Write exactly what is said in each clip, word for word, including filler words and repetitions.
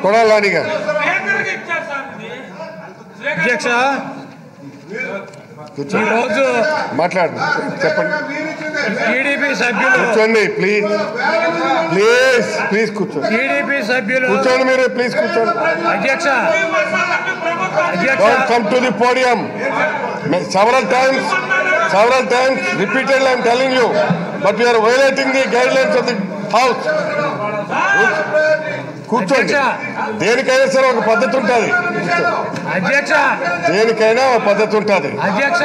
కొడాలి గారు అధ్యక్ష ఈరోజు మాట్లాడండి చెప్పండి టీడీపీ సభ్యులు కూర్చోండి ప్లీజ్ ప్లీజ్ ప్లీజ్ కూర్చోండి టీడీపీ సభ్యులు కూర్చోండి మీరు ప్లీజ్ కూర్చోండి అధ్యక్ష అధ్యక్ష Don't come to the podium. Several times, several times, repeatedly I am telling you, but you are violating the guidelines of the house. కూర్చోండి దేనికైనా సరే ఒక పద్ధతి ఉంటుంది అధ్యక్ష దేనికైనా ఒక పద్ధతి ఉంటుంది అధ్యక్ష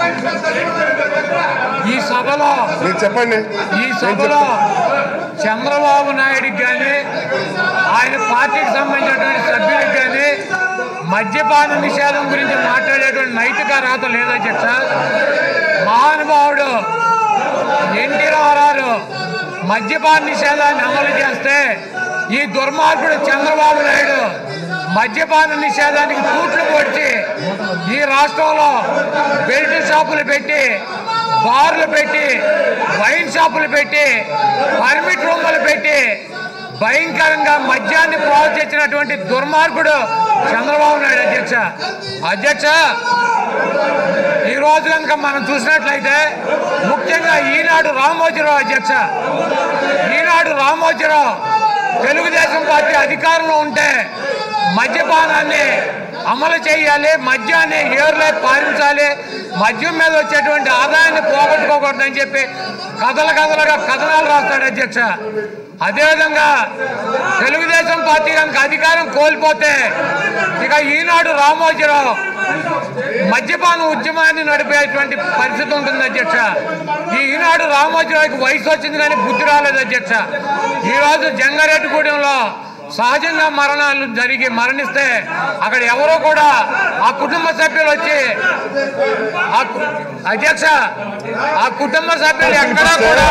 ఈ సభలో మీరు చెప్పండి ఈ సభలో చంద్రబాబు నాయుడికి కానీ ఆయన పార్టీకి సంబంధించినటువంటి సభ్యులకు కానీ మద్యపాన నిషేధం గురించి మాట్లాడేటువంటి నైతిక అర్హత లేదు అధ్యక్ష. మహానుభావుడు ఎన్టీ రామారావు మద్యపాన నిషేధాన్ని అమలు చేస్తే ఈ దుర్మార్గుడు చంద్రబాబు నాయుడు మద్యపాన నిషేధానికి తూట్లు పొడిచి ఈ రాష్ట్రంలో బెల్ట్ షాపులు పెట్టి బార్లు పెట్టి వైన్ షాపులు పెట్టి పర్మిట్ రూములు పెట్టి భయంకరంగా మద్యాన్ని ప్రోత్సహించినటువంటి దుర్మార్గుడు చంద్రబాబు నాయుడు అధ్యక్ష. అధ్యక్ష ఈ రోజు కనుక మనం చూసినట్లయితే ముఖ్యంగా ఈనాడు రామోజీరావు అధ్యక్ష ఈనాడు రామోజీరావు తెలుగుదేశం పార్టీ అధికారంలో ఉంటే మద్యపానాన్ని అమలు చేయాలి, మద్యాన్ని ఏరులై పాలించాలి, మద్యం మీద వచ్చేటువంటి ఆదాయాన్ని పోగొట్టుకోకూడదని చెప్పి కథల కథలుగా కథనాలు రాస్తాడు అధ్యక్ష. అదేవిధంగా తెలుగుదేశం పార్టీ కనుక అధికారం కోల్పోతే ఇక ఈనాడు రామోజీరావు మద్యపాన ఉద్యమాన్ని నడిపేటువంటి పరిస్థితి ఉంటుంది అధ్యక్ష. ఈ ఈనాడు రామోజీరావుకి వయసు వచ్చింది కానీ బుద్ధి రాలేదు అధ్యక్ష. ఈరోజు జంగారెడ్డిగూడెంలో సహజంగా మరణాలు జరిగి మరణిస్తే అక్కడ ఎవరో కూడా ఆ కుటుంబ సభ్యులు వచ్చి అధ్యక్ష ఆ కుటుంబ సభ్యులు ఎక్కడా కూడా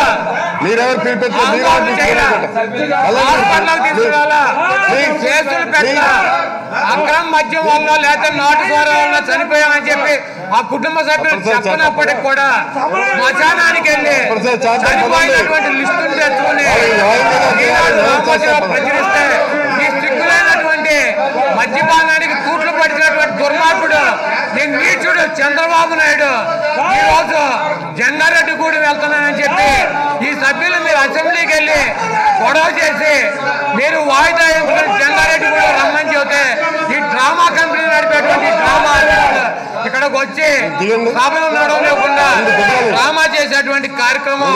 తీసుకురాలా, కేసులు పెట్టాలా, అక్రమ మద్యం వల్ల లేకపోతే నాటు ద్వారా వల్ల చనిపోయామని చెప్పి ఆ కుటుంబ సభ్యులు చెప్పనప్పటికి కూడా శ్మశానానికి వెళ్ళి చనిపోయినటువంటి లిస్టును తెచ్చుకుని రామోజీరావు ప్రచురిస్తే ఈ సిగ్గులైనటువంటి మద్యపానానికి తూట్లు పడిచినటువంటి దుర్మార్గుడు ఈ నీచుడు చంద్రబాబు నాయుడు ఈ రోజు జంగారెడ్డిగూడెం వెళ్తున్నానని చెప్పి ఈ సభ్యులు మీరు అసెంబ్లీకి వెళ్ళి గొడవ చేసి మీరు వాయిదా జంగారెడ్డిగూడెం రమ్మని చెబితే ఈ డ్రామా కంపెనీ నడిపేటువంటి డ్రామా ఇక్కడికి వచ్చి సభలు నడవలేకుండా డ్రామా చేసేటువంటి కార్యక్రమం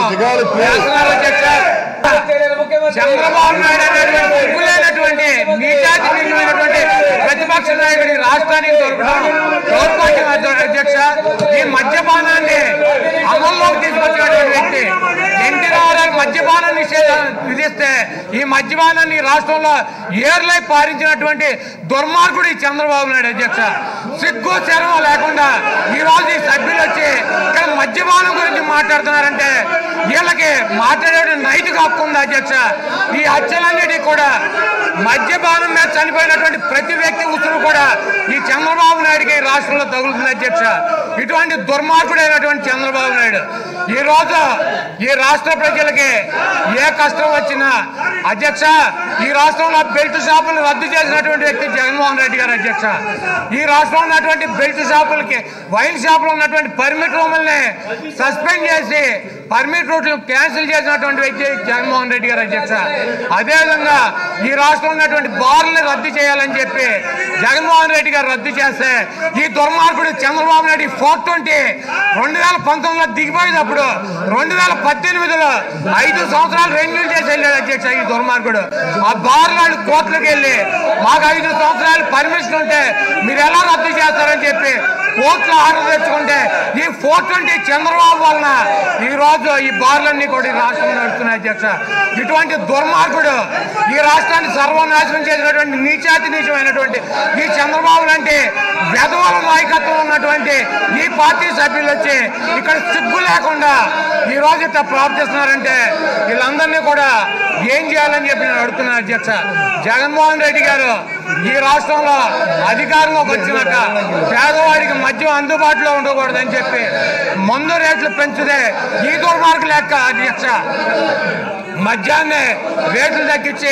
చంద్రబాబు నాయుడు అనేటువంటి సిగ్గులైనటువంటి నీచాతి నీచమైనటువంటి ప్రతిపక్ష నాయకుడి రాష్ట్రానికి దొరకడం తోడ్పాటు అధ్యక్ష. ఈ మద్యపానాన్ని అమల్లోకి తీసుకొచ్చినటువంటి వ్యక్తి ఎన్టీ రామారావు మద్యపాన నిషేధం విధిస్తే ఈ మద్యపానాన్ని రాష్ట్రంలో ఏర్లై పారించినటువంటి దుర్మార్గుడు ఈ చంద్రబాబు నాయుడు అధ్యక్ష. సిగ్గు చర్మ లేకుండా ఈ రోజు ఈ సభ్యులు వచ్చి ఇక్కడ మద్యపానం గురించి మాట్లాడుతున్నారంటే వీళ్ళకి మాట్లాడే నైతిక హక్కు ఉంది అధ్యక్ష. ఈ హత్యలన్నిటి కూడా మద్యపానం మీద చనిపోయినటువంటి ప్రతి వ్యక్తి ఉసురు కూడా ఈ చంద్రబాబు నాయుడికి రాష్ట్రంలో తగులుతుంది అధ్యక్ష. ఇటువంటి దుర్మార్గుడైనటువంటి చంద్రబాబు నాయుడు ఈ రోజు ఈ రాష్ట్ర ప్రజలకి ఏ కష్టం వచ్చినా అధ్యక్ష ఈ రాష్ట్రంలో బెల్ట్ షాపులు రద్దు చేసినటువంటి వ్యక్తి జగన్మోహన్ రెడ్డి గారు అధ్యక్ష. ఈ రాష్ట్రంలో ఉన్నటువంటి బెల్ట్ షాపులకి వైన్ షాపులు ఉన్నటువంటి పర్మిట్ రూముల్ని సస్పెండ్ చేసి పర్మిట్ రూట్లు క్యాన్సిల్ చేసినటువంటి వ్యక్తి జగన్మోహన్ రెడ్డి గారు అధ్యక్ష. అదేవిధంగా ఈ రాష్ట్రంలో ఉన్నటువంటి బార్లని రద్దు చేయాలని చెప్పి జగన్మోహన్ రెడ్డి గారు రద్దు చేస్తే ఈ దుర్మార్గుడు చంద్రబాబు నాయుడు ఫోర్ ట్వంటీ రెండు వేల పంతొమ్మిదిలో దిగిపోయేటప్పుడు రెండు వేల పద్దెనిమిదిలో ఐదు సంవత్సరాలు రెన్యూల్ చేసి వెళ్ళాడు అధ్యక్ష. ఈ దుర్మార్గుడు ఆ బార్ నాడు కోర్టులకు వెళ్ళి మాకు ఐదు సంవత్సరాలు పర్మిషన్ ఉంటే మీరు ఎలా రద్దు చేస్తారని చెప్పి కోర్టులో ఆర్డర్ తెచ్చుకుంటే ఈ ఫోర్ ట్వంటీ చంద్రబాబు వలన ఈ రోజు ఈ బార్లన్నీ కూడా ఈ రాష్ట్రంలో నడుస్తున్నాయి అధ్యక్ష. ఇటువంటి దుర్మార్గుడు ఈ రాష్ట్రాన్ని సర్వనాశనం చేసినటువంటి నీచాతి నీచమైనటువంటి ఈ చంద్రబాబు లాంటి వెధవల నాయకత్వం ఉన్నటువంటి ఈ పార్టీ సభ్యులు వచ్చి ఇక్కడ సిగ్గు లేకుండా ఈ రోజు ఇట్లా ప్రవర్తిస్తున్నారంటే వీళ్ళందరినీ కూడా ఏం చేయాలని చెప్పి నేను అడుగుతున్నాను అధ్యక్ష. జగన్మోహన్ రెడ్డి గారు ఈ రాష్ట్రంలో అధికారంలోకి వచ్చినాక పేదవాడికి మద్యం అందుబాటులో ఉండకూడదని చెప్పి మందు రేట్లు పెంచితే ఈ దుర్మార్గులు లెక్క అధ్యక్ష. మద్యాన్ని రేట్లు తగ్గించి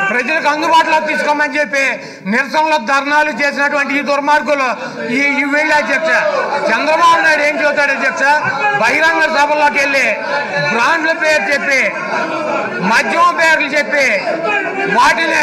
ప్రజలకు అందుబాటులోకి తీసుకోమని చెప్పి నిరసనలో ధర్నాలు చేసినటువంటి ఈ దుర్మార్గులు ఈ ఈ వీళ్ళ అధ్యక్ష చంద్రబాబు నాయుడు ఏం చెబుతాడు అధ్యక్ష? బహిరంగ సభల్లోకి వెళ్ళి బ్రాండ్ల పేరు చెప్పి మద్యం పేర్లు చెప్పి వాటిని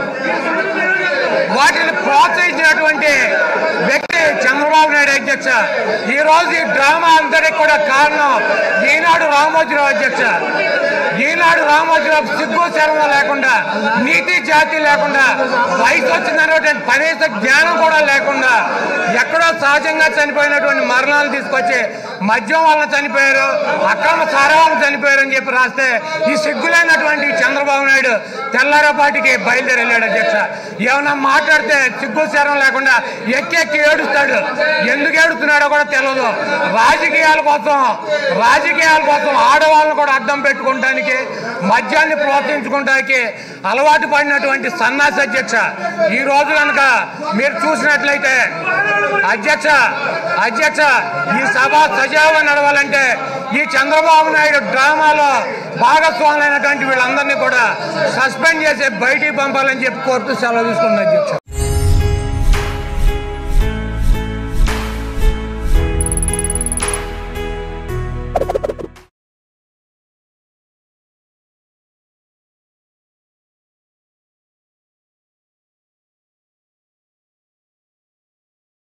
వాటిని ప్రోత్సహించినటువంటి వ్యక్తి చంద్రబాబు నాయుడు అధ్యక్ష. ఈ రోజు ఈ డ్రామా అంతటికి కూడా కారణం ఈనాడు రామోజీరావు అధ్యక్ష. ఈనాడు రామోజీరావు సిగ్గు శర్మ లేకుండా, నీతి జాతి లేకుండా, వయసు వచ్చిందనేటువంటి కనీస జ్ఞానం కూడా లేకుండా ఎక్కడో సహజంగా చనిపోయినటువంటి మరణాలు తీసుకొచ్చి మద్యం వలన చనిపోయారు, అక్రమ సారాలను చనిపోయారు అని చెప్పి రాస్తే ఈ సిగ్గులైనటువంటి చంద్రబాబు నాయుడు తెల్లారపాటికి బయలుదేరి వెళ్ళాడు అధ్యక్ష. ఏమన్నా మాట్లాడితే సిగ్గు శరం లేకుండా ఎక్కి ఎక్కి ఏడుస్తాడు. ఎందుకు ఏడుస్తున్నాడో కూడా తెలియదు. రాజకీయాల కోసం రాజకీయాల కోసం ఆడవాళ్ళను కూడా అడ్డం పెట్టుకోవడానికి, మద్యాన్ని ప్రోత్సహించుకోవడానికి అలవాటు పడినటువంటి సన్నాసి అధ్యక్ష. ఈ రోజు కనుక మీరు చూసినట్లయితే అధ్యక్ష అధ్యక్ష ఈ సభ సజావుగా నడవాలంటే ఈ చంద్రబాబు నాయుడు డ్రామాలో భాగస్వాములైనటువంటి వీళ్ళందరినీ కూడా సస్పెండ్ చేసి బయటికి పంపాలని చెప్పి కోరుతూ సెలవు తీసుకున్న అధ్యక్ష.